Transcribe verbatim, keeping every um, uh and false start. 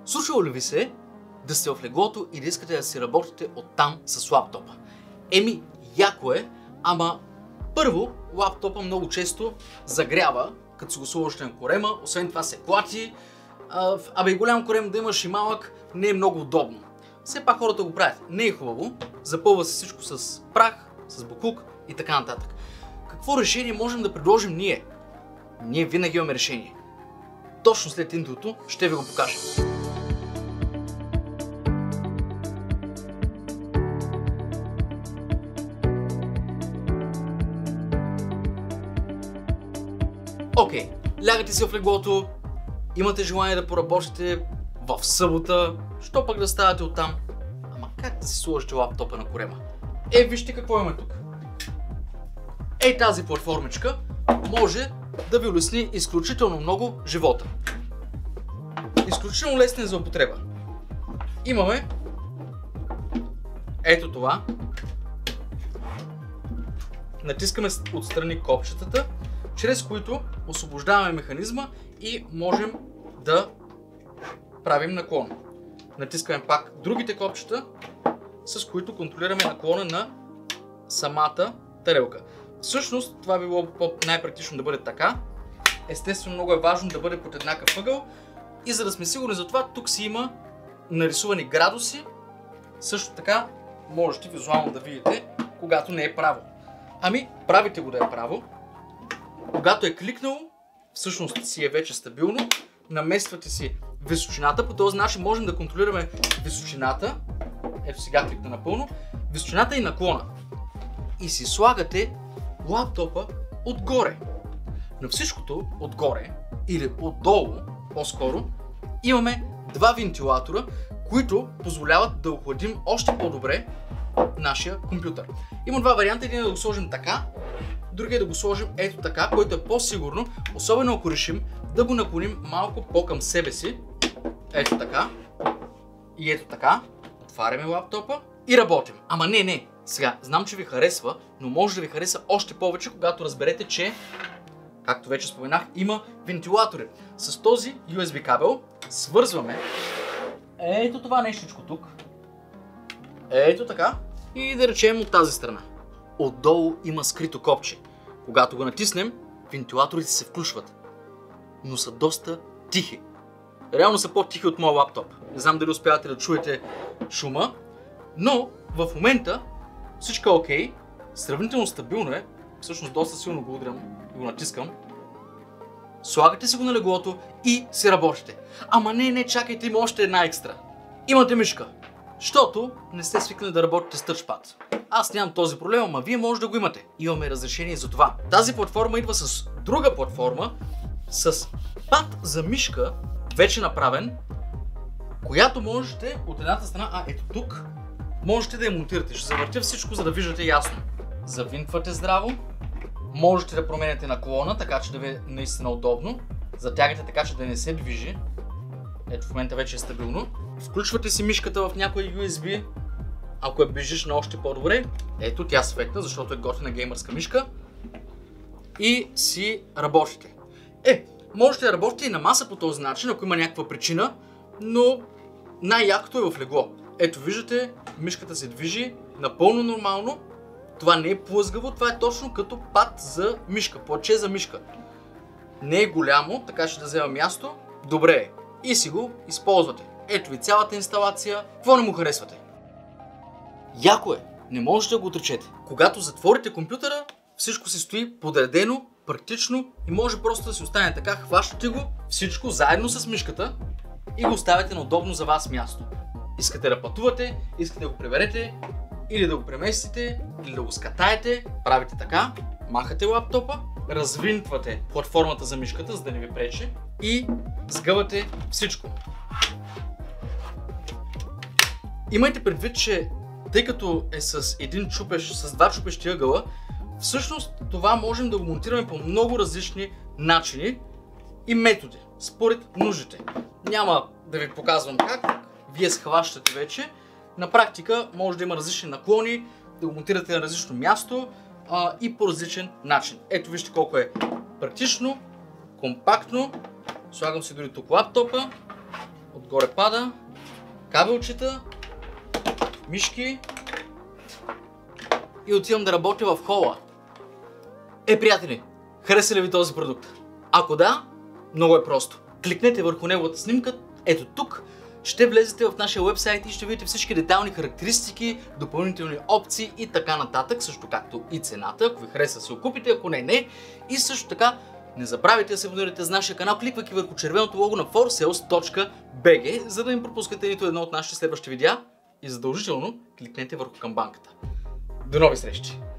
Случило ли ви се да сте в леглото и да искате да си работите оттам с лаптопа? Еми, яко е, ама първо лаптопа много често загрява, като си го сложите на корема, освен това се клати. А, абе и голям корем да имаш и малък не е много удобно. Все пак хората го правят. Не е хубаво, запълва се всичко с прах, с боклук и така нататък. Какво решение можем да предложим ние? Ние винаги имаме решение. Точно след интрото ще ви го покажа. Окей, okay, лягате си в леглото, имате желание да поработите в събота, що пък да ставате оттам? Ама как да си сложите лаптопа на корема? Е, вижте какво имаме тук. Ей, тази платформичка може да ви улесни изключително много живота. Изключително лесна е за употреба. Имаме ето това. Натискаме отстрани копчетата, чрез които освобождаваме механизма и можем да правим наклон. Натискаме пак другите копчета, с които контролираме наклона на самата тарелка. Всъщност това би било най-практично да бъде така. Естествено много е важно да бъде под еднакъв ъгъл и за да сме сигурни за това, тук си има нарисувани градуси. Също така можете визуално да видите, когато не е право. Ами, правите го да е право. Когато е кликнало, всъщност си е вече стабилно. Намествате си височината. По този начин можем да контролираме височината. Ето сега кликна напълно. Височината и наклона. И си слагате лаптопа отгоре. На всичкото отгоре или отдолу, по-скоро, имаме два вентилатора, които позволяват да охладим още по-добре нашия компютър. Има два варианта. Един е да го сложим така, другия е да го сложим ето така, който е по-сигурно, особено ако решим да го наклоним малко по-към себе си. Ето така. И ето така. Отваряме лаптопа и работим. Ама не, не. Сега, знам, че ви харесва, но може да ви хареса още повече, когато разберете, че, както вече споменах, има вентилатори. С този ю ес би кабел свързваме ето това нещичко тук. Ето така. И да речем от тази страна. Отдолу има скрито копче. Когато го натиснем, вентилаторите се включват. Но са доста тихи. Реално са по-тихи от моя лаптоп. Не знам дали успявате да чуете шума. Но в момента всичко е окей. Сравнително стабилно е. Всъщност доста силно го удрям и го натискам. Слагате си го на леглото и си работите. Ама не, не, чакайте, има още една екстра. Имате мишка. Защото не сте свикнали да работите с тъчпад. Аз нямам този проблем, ама вие може да го имате. Имаме разрешение за това. Тази платформа идва с друга платформа, с пад за мишка, вече направен, която можете от едната страна, а ето тук, можете да я монтирате. Ще завъртя всичко, за да виждате ясно. Завинтвате здраво. Можете да променяте наклона, така че да ви е наистина удобно. Затягате така, че да не се движи. Ето в момента вече е стабилно. Включвате си мишката в някой ю ес би, ако я бежиш на още по-добре. Ето тя светна, защото е готина геймърска мишка. И си работите. Е, можете да работите и на маса по този начин, ако има някаква причина, но най-якото е в легло. Ето виждате, мишката се движи напълно нормално. Това не е плъзгаво, това е точно като пад за мишка, платче за мишка. Не е голямо, така ще да взема място. Добре е. И си го използвате. Ето ви цялата инсталация. Какво не му харесвате? Яко е. Не можете да го отречете. Когато затворите компютъра, всичко си стои подредено, практично и може просто да си остане така. Хващате го всичко заедно с мишката и го оставяте на удобно за вас място. Искате да пътувате, искате да го приберете, или да го преместите, или да го скатаете, правите така, махате лаптопа, развинтвате платформата за мишката, за да не ви пречи и сгъвате всичко. Имайте предвид, че тъй като е с един чупещ, с два чупещи ъгъла, всъщност това можем да го монтираме по много различни начини и методи, според нуждите. Няма да ви показвам как, вие схващате вече. На практика може да има различни наклони, да го монтирате на различно място а, и по различен начин. Ето вижте колко е практично, компактно. Слагам си дори тук лаптопа отгоре пада, кабелчета, мишки и отивам да работя в хола. Е, приятели, хареса ли ви този продукт? Ако да, много е просто. Кликнете върху неговата снимка, ето тук. Ще влезете в нашия уебсайт и ще видите всички детайлни характеристики, допълнителни опции и така нататък, също както и цената. Ако ви хареса, се окупите, ако не, не. И също така, не забравяйте да се абонирате за нашия канал, кликвайки върху червеното лого на фор селс точка би джи, за да не пропускате нито едно от нашите следващи видеа и задължително кликнете върху камбанката. До нови срещи!